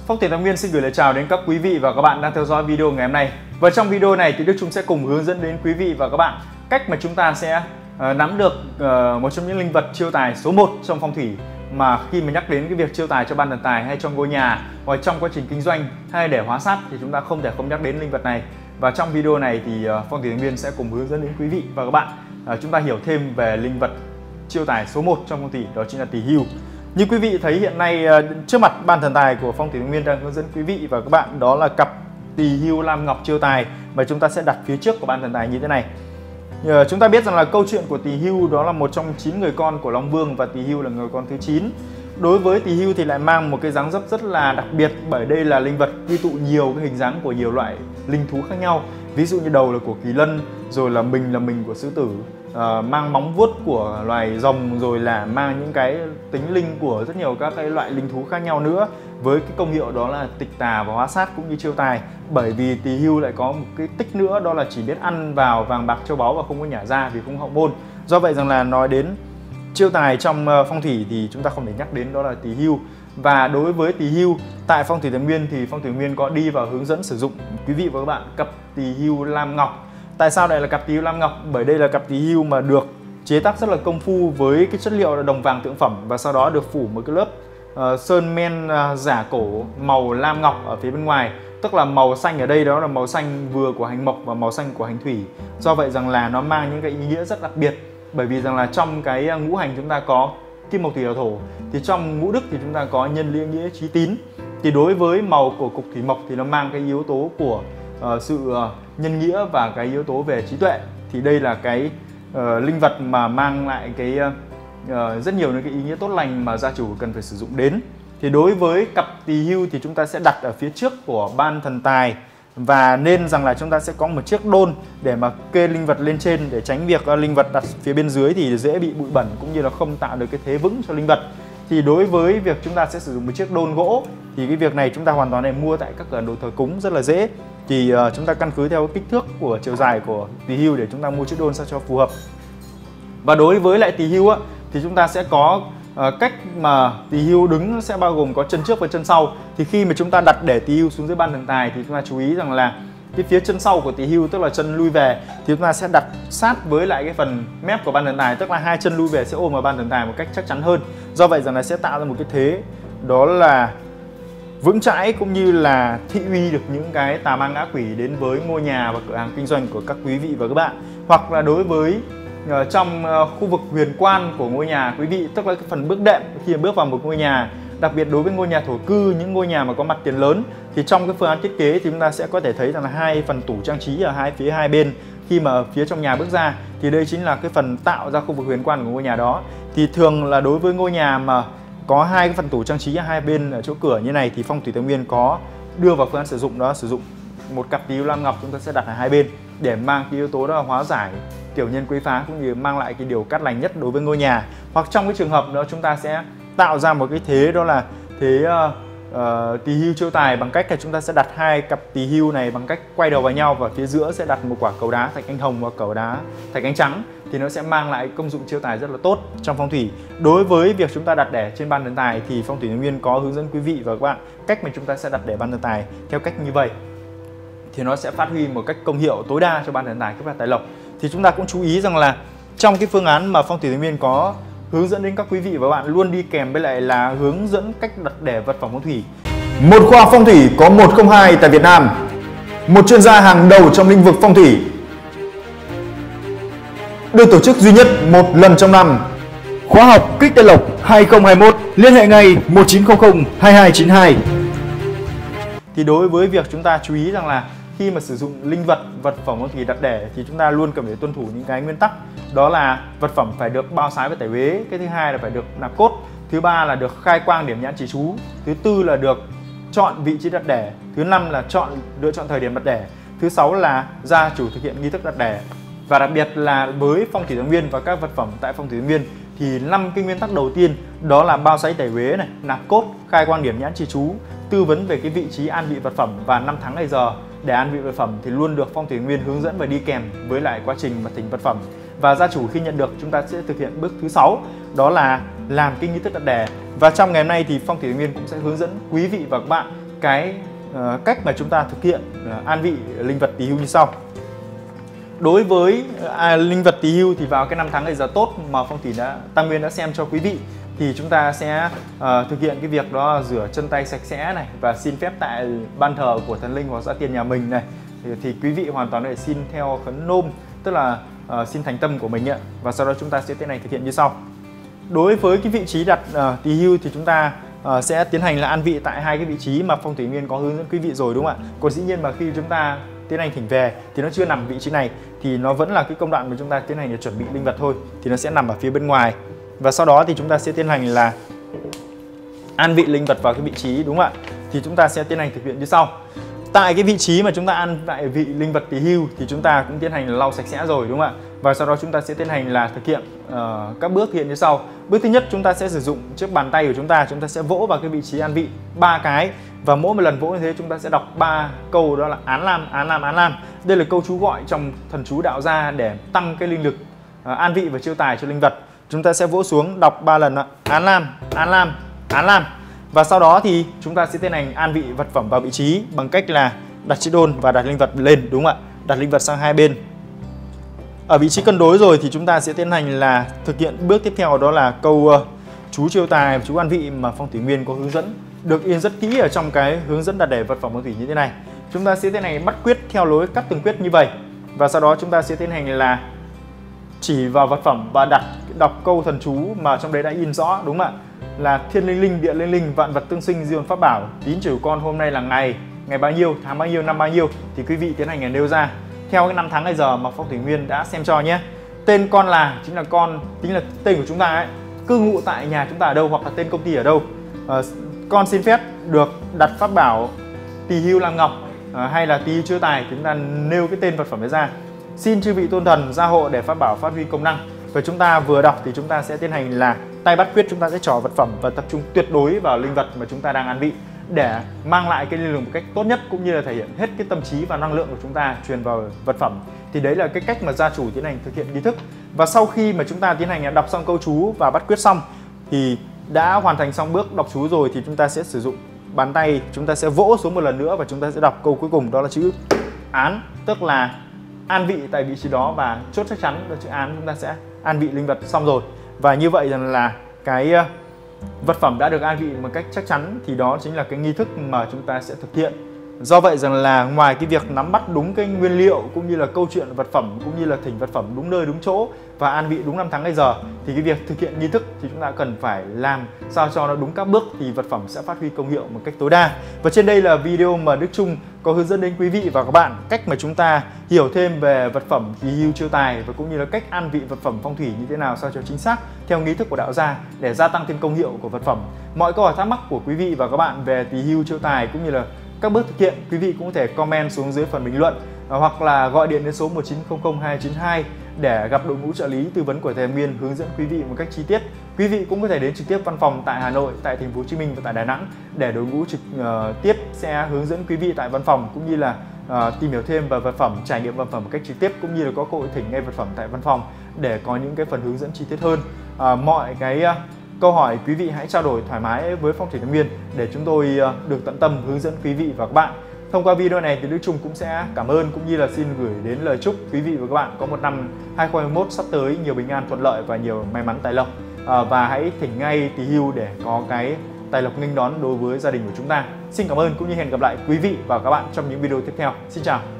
Phong thủy Thái Nguyên xin gửi lời chào đến các quý vị và các bạn đang theo dõi video ngày hôm nay. Và trong video này thì Đức Trung sẽ cùng hướng dẫn đến quý vị và các bạn cách mà chúng ta sẽ nắm được một trong những linh vật chiêu tài số 1 trong phong thủy, mà khi mà nhắc đến cái việc chiêu tài cho ban thần tài hay cho ngôi nhà hoặc trong quá trình kinh doanh hay để hóa sát thì chúng ta không thể không nhắc đến linh vật này. Và trong video này thì Phong thủy Thái Nguyên sẽ cùng hướng dẫn đến quý vị và các bạn chúng ta hiểu thêm về linh vật chiêu tài số 1 trong phong thủy, đó chính là tỳ hưu. Như quý vị thấy hiện nay trước mặt ban thần tài của Phong thủy Thái Nguyên đang hướng dẫn quý vị và các bạn đó là cặp tỳ hưu lam ngọc chiêu tài mà chúng ta sẽ đặt phía trước của ban thần tài như thế này. Chúng ta biết rằng là câu chuyện của tỳ hưu đó là một trong 9 người con của Long Vương và tỳ hưu là người con thứ 9. Đối với tỳ hưu thì lại mang một cái dáng dấp rất là đặc biệt, bởi đây là linh vật quy tụ nhiều cái hình dáng của nhiều loại linh thú khác nhau. Ví dụ như đầu là của kỳ lân, rồi là mình của sư tử, mang móng vuốt của loài rồng, rồi là mang những cái tính linh của rất nhiều các cái loại linh thú khác nhau nữa, với cái công hiệu đó là tịch tà và hóa sát cũng như chiêu tài. Bởi vì tỳ hưu lại có một cái tích nữa, đó là chỉ biết ăn vào vàng bạc châu báu và không có nhả ra vì không hậu môn. Do vậy rằng là nói đến chiêu tài trong phong thủy thì chúng ta không thể nhắc đến đó là tỳ hưu. Và đối với tỳ hưu tại Phong thủy Thái Nguyên thì Phong thủy Thái Nguyên có đi vào hướng dẫn sử dụng quý vị và các bạn cặp tỳ hưu lam ngọc. Tại sao đây là cặp tỳ hưu lam ngọc? Bởi đây là cặp tỳ hưu mà được chế tác rất là công phu với cái chất liệu là đồng vàng thượng phẩm, và sau đó được phủ một cái lớp sơn men giả cổ màu lam ngọc ở phía bên ngoài. Tức là màu xanh ở đây đó là màu xanh vừa của hành mộc và màu xanh của hành thủy. Do vậy rằng là nó mang những cái ý nghĩa rất đặc biệt, bởi vì rằng là trong cái ngũ hành chúng ta có kim mộc thủy hỏa thổ, thì trong ngũ đức thì chúng ta có nhân liên nghĩa trí tín. Thì đối với màu của cục thủy mộc thì nó mang cái yếu tố của sự nhân nghĩa và cái yếu tố về trí tuệ. Thì đây là cái linh vật mà mang lại cái rất nhiều những cái ý nghĩa tốt lành mà gia chủ cần phải sử dụng đến. Thì đối với cặp tỳ hưu thì chúng ta sẽ đặt ở phía trước của ban thần tài, và nên rằng là chúng ta sẽ có một chiếc đôn để mà kê linh vật lên trên, để tránh việc linh vật đặt phía bên dưới thì dễ bị bụi bẩn cũng như là không tạo được cái thế vững cho linh vật. Thì đối với việc chúng ta sẽ sử dụng một chiếc đôn gỗ thì cái việc này chúng ta hoàn toàn để mua tại các cửa hàng đồ thờ cúng rất là dễ. Thì chúng ta căn cứ theo kích thước của chiều dài của tỳ hưu để chúng ta mua chiếc đôn sao cho phù hợp. Và đối với lại tỳ hưu thì chúng ta sẽ có cách mà tỳ hưu đứng sẽ bao gồm có chân trước và chân sau. Thì khi mà chúng ta đặt để tỳ hưu xuống dưới ban thần tài thì chúng ta chú ý rằng là cái phía chân sau của tỳ hưu, tức là chân lui về, thì chúng ta sẽ đặt sát với lại cái phần mép của ban thần tài, tức là hai chân lui về sẽ ôm vào ban thần tài một cách chắc chắn hơn. Do vậy rằng là sẽ tạo ra một cái thế đó là vững chãi cũng như là thị uy được những cái tà ma ngã quỷ đến với ngôi nhà và cửa hàng kinh doanh của các quý vị và các bạn. Hoặc là đối với trong khu vực huyền quan của ngôi nhà quý vị, tức là cái phần bước đệm khi mà bước vào một ngôi nhà, đặc biệt đối với ngôi nhà thổ cư, những ngôi nhà mà có mặt tiền lớn, thì trong cái phương án thiết kế thì chúng ta sẽ có thể thấy rằng là hai phần tủ trang trí ở hai bên. Khi mà phía trong nhà bước ra thì đây chính là cái phần tạo ra khu vực huyền quan của ngôi nhà đó. Thì thường là đối với ngôi nhà mà có hai cái phần tủ trang trí ở hai bên ở chỗ cửa như này thì Phong thủy Thái Nguyên có đưa vào phương án sử dụng, đó sử dụng một cặp tỳ hưu lam ngọc chúng ta sẽ đặt ở hai bên để mang cái yếu tố đó là hóa giải tiểu nhân quấy phá cũng như mang lại cái điều cát lành nhất đối với ngôi nhà. Hoặc trong cái trường hợp đó chúng ta sẽ tạo ra một cái thế đó là thế tỳ hưu chiêu tài bằng cách là chúng ta sẽ đặt hai cặp tỳ hưu này bằng cách quay đầu vào nhau, và phía giữa sẽ đặt một quả cầu đá thạch anh hồng và cầu đá thạch anh trắng, thì nó sẽ mang lại công dụng chiêu tài rất là tốt trong phong thủy. Đối với việc chúng ta đặt để trên ban thần tài thì Phong thủy Thái Nguyên có hướng dẫn quý vị và các bạn cách mà chúng ta sẽ đặt để ban thần tài theo cách như vậy, thì nó sẽ phát huy một cách công hiệu tối đa cho ban thần tài các tài lộc. Thì chúng ta cũng chú ý rằng là trong cái phương án mà Phong thủy Thái Nguyên có hướng dẫn đến các quý vị và bạn luôn đi kèm với lại là hướng dẫn cách đặt để vật phẩm phong thủy. Một khoa phong thủy có 102 tại Việt Nam, một chuyên gia hàng đầu trong lĩnh vực phong thủy, được tổ chức duy nhất một lần trong năm. Khóa học Kích Tài Lộc 2021, liên hệ ngay 1900 2292. Thì đối với việc chúng ta chú ý rằng là khi mà sử dụng linh vật, vật phẩm phong thủy đặt để thì chúng ta luôn cần phải tuân thủ những cái nguyên tắc, đó là vật phẩm phải được bao sái với tẩy uế, cái thứ hai là phải được nạp cốt, thứ ba là được khai quang điểm nhãn chỉ chú, thứ tư là được chọn vị trí đặt để, thứ năm là lựa chọn thời điểm đặt để, thứ sáu là gia chủ thực hiện nghi thức đặt để. Và đặc biệt là với Phong thủy Thái Nguyên và các vật phẩm tại Phong thủy Thái Nguyên thì 5 cái nguyên tắc đầu tiên đó là bao sái tẩy uế này, nạp cốt, khai quang điểm nhãn chỉ chú, tư vấn về cái vị trí an vị vật phẩm và năm tháng ngày giờ để an vị vật phẩm thì luôn được Phong thủy Thái Nguyên hướng dẫn và đi kèm với lại quá trình mà thỉnh vật phẩm. Và gia chủ khi nhận được chúng ta sẽ thực hiện bước thứ 6, đó là làm cái nghi thức đặt để. Và trong ngày hôm nay thì Phong thủy Thái Nguyên cũng sẽ hướng dẫn quý vị và các bạn cái cách mà chúng ta thực hiện an vị linh vật Tý Hưu như sau. Đối với linh vật Tý Hưu thì vào cái năm tháng ngày giờ tốt mà phong thủy Tam Nguyên đã xem cho quý vị, thì chúng ta sẽ thực hiện cái việc đó là rửa chân tay sạch sẽ này, và xin phép tại ban thờ của thần linh hoặc gia tiền nhà mình này, thì quý vị hoàn toàn có thể xin theo khấn nôm, tức là xin thành tâm của mình ạ. Và sau đó chúng ta sẽ tiến hành thực hiện như sau. Đối với cái vị trí đặt Tý Hưu thì chúng ta sẽ tiến hành là an vị tại hai cái vị trí mà phong thủy nguyên có hướng dẫn quý vị rồi, đúng không ạ? Còn dĩ nhiên mà khi chúng ta tiến hành thỉnh về thì nó chưa nằm vị trí này, thì nó vẫn là cái công đoạn mà chúng ta tiến hành để chuẩn bị linh vật thôi, thì nó sẽ nằm ở phía bên ngoài. Và sau đó thì chúng ta sẽ tiến hành là an vị linh vật vào cái vị trí, đúng không ạ? Thì chúng ta sẽ tiến hành thực hiện như sau. Tại cái vị trí mà chúng ta an vị linh vật Tý Hưu thì chúng ta cũng tiến hành là lau sạch sẽ rồi, đúng không ạ? Và sau đó chúng ta sẽ tiến hành là thực hiện các bước hiện như sau. Bước thứ nhất, chúng ta sẽ sử dụng chiếc bàn tay của chúng ta sẽ vỗ vào cái vị trí an vị 3 cái, và mỗi một lần vỗ như thế chúng ta sẽ đọc 3 câu, đó là án lam, án lam, án lam. Đây là câu chú gọi trong thần chú đạo gia để tăng cái linh lực an vị và chiêu tài cho linh vật. Chúng ta sẽ vỗ xuống đọc 3 lần án lam, án lam, án lam. Và sau đó thì chúng ta sẽ tiến hành an vị vật phẩm vào vị trí bằng cách là đặt chiếc đôn và đặt linh vật lên, đúng không ạ? Đặt linh vật sang hai bên. Ở vị trí cân đối rồi thì chúng ta sẽ tiến hành là thực hiện bước tiếp theo, đó là câu chú chiêu tài, chú an vị mà phong thủy nguyên có hướng dẫn, được in rất kỹ ở trong cái hướng dẫn đặt để vật phẩm phong thủy như thế này. Chúng ta sẽ tiến hành bắt quyết theo lối cắt từng quyết như vậy. Và sau đó chúng ta sẽ tiến hành là chỉ vào vật phẩm và đọc câu thần chú mà trong đấy đã in rõ, đúng không ạ? Là thiên linh linh, địa linh linh, vạn vật tương sinh, diên pháp bảo, tín chỉ của con hôm nay là ngày bao nhiêu, tháng bao nhiêu, năm bao nhiêu, thì quý vị tiến hành là nêu ra theo cái năm tháng ngày giờ mà phong thủy nguyên đã xem cho nhé. Tên con là chính là tên của chúng ta ấy, cư ngụ tại nhà chúng ta ở đâu, hoặc là tên công ty ở đâu. Con xin phép được đặt pháp bảo Tý Hưu Lam Ngọc hay là Tý Hưu chiêu tài, chúng ta nêu cái tên vật phẩm đấy ra. Xin chư vị tôn thần gia hộ để pháp bảo phát huy công năng. Và chúng ta vừa đọc thì chúng ta sẽ tiến hành là tay bắt quyết, chúng ta sẽ trỏ vật phẩm và tập trung tuyệt đối vào linh vật mà chúng ta đang an vị để mang lại cái linh lực một cách tốt nhất, cũng như là thể hiện hết cái tâm trí và năng lượng của chúng ta truyền vào vật phẩm. Thì đấy là cái cách mà gia chủ tiến hành thực hiện nghi thức. Và sau khi mà chúng ta tiến hành đọc xong câu chú và bắt quyết xong thì đã hoàn thành xong bước đọc chú rồi, thì chúng ta sẽ sử dụng bàn tay, chúng ta sẽ vỗ xuống một lần nữa và chúng ta sẽ đọc câu cuối cùng, đó là chữ án, tức là an vị tại vị trí đó và chốt chắc chắn là chữ án, chúng ta sẽ an vị linh vật xong rồi. Và như vậy rằng là cái vật phẩm đã được an vị một cách chắc chắn, thì đó chính là cái nghi thức mà chúng ta sẽ thực hiện. Do vậy rằng là ngoài cái việc nắm bắt đúng cái nguyên liệu cũng như là câu chuyện vật phẩm, cũng như là thỉnh vật phẩm đúng nơi đúng chỗ và an vị đúng năm tháng ngày giờ, thì cái việc thực hiện nghi thức thì chúng ta cần phải làm sao cho nó đúng các bước, thì vật phẩm sẽ phát huy công hiệu một cách tối đa. Và trên đây là video mà Đức Trung có hướng dẫn đến quý vị và các bạn cách mà chúng ta hiểu thêm về vật phẩm Tý Hưu chiêu tài, và cũng như là cách an vị vật phẩm phong thủy như thế nào sao cho chính xác theo nghi thức của đạo gia để gia tăng thêm công hiệu của vật phẩm. Mọi câu hỏi thắc mắc của quý vị và các bạn về Tý Hưu chiêu tài cũng như là các bước thực hiện, quý vị cũng có thể comment xuống dưới phần bình luận hoặc là gọi điện đến số 1900 292 để gặp đội ngũ trợ lý tư vấn của Tam Nguyên hướng dẫn quý vị một cách chi tiết. Quý vị cũng có thể đến trực tiếp văn phòng tại Hà Nội, tại thành phố Hồ Chí Minh và tại Đà Nẵng để đội ngũ trực tiếp sẽ hướng dẫn quý vị tại văn phòng, cũng như là tìm hiểu thêm về vật phẩm, trải nghiệm vật phẩm một cách trực tiếp, cũng như là có cơ hội thỉnh ngay vật phẩm tại văn phòng để có những cái phần hướng dẫn chi tiết hơn. Mọi cái câu hỏi quý vị hãy trao đổi thoải mái với phong thủy Tam Nguyên để chúng tôi được tận tâm hướng dẫn quý vị và các bạn. Thông qua video này thì Đức Trung cũng sẽ cảm ơn cũng như là xin gửi đến lời chúc quý vị và các bạn có một năm 2021 sắp tới nhiều bình an thuận lợi và nhiều may mắn tài lộc. Và hãy thỉnh ngay Tý Hưu để có cái tài lộc nghênh đón đối với gia đình của chúng ta. Xin cảm ơn cũng như hẹn gặp lại quý vị và các bạn trong những video tiếp theo. Xin chào.